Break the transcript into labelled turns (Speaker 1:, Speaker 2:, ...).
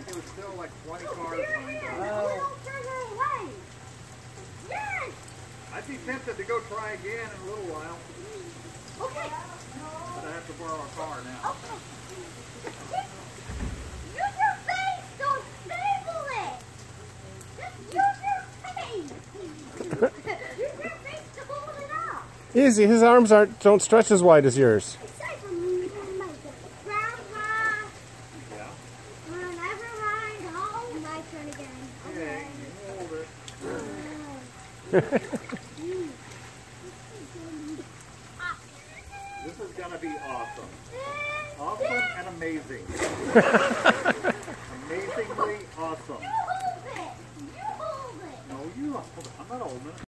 Speaker 1: there was still like 20 cars lined up.
Speaker 2: Don't further away. Yes.
Speaker 1: I'd be tempted to go try again in a little while,
Speaker 2: Okay.
Speaker 1: but I have to borrow a car now.
Speaker 2: Okay. Use your face. Don't stable it. Just use your face. Use your face to hold it up.
Speaker 3: Easy, his arms don't stretch as wide as yours.
Speaker 2: Except for me, Grandpa.
Speaker 1: Yeah.
Speaker 2: Never mind. Oh, my turn again.
Speaker 1: Okay, you hold it. This is going to be awesome. Awesome and amazing. Amazingly awesome.
Speaker 2: You hold it. You hold it.
Speaker 1: No, you hold it. I'm not holding it.